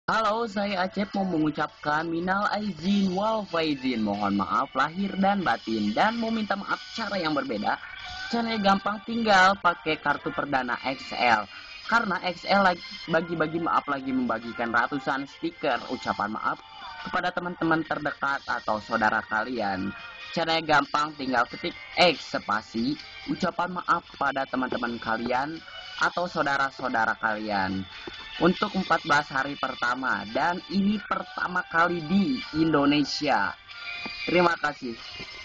Halo, saya Acep mau mengucapkan minal aizin wal faizin. Mohon maaf lahir dan batin dan mau minta maaf cara yang berbeda. Caranya gampang, tinggal pakai kartu perdana XL. Karena XL lagi bagi-bagi maaf, lagi membagikan ratusan stiker ucapan maaf kepada teman-teman terdekat atau saudara kalian. Caranya gampang, tinggal ketik X spasi ucapan maaf kepada teman-teman kalian atau saudara-saudara kalian untuk 14 hari pertama, dan ini pertama kali di Indonesia. Terima kasih.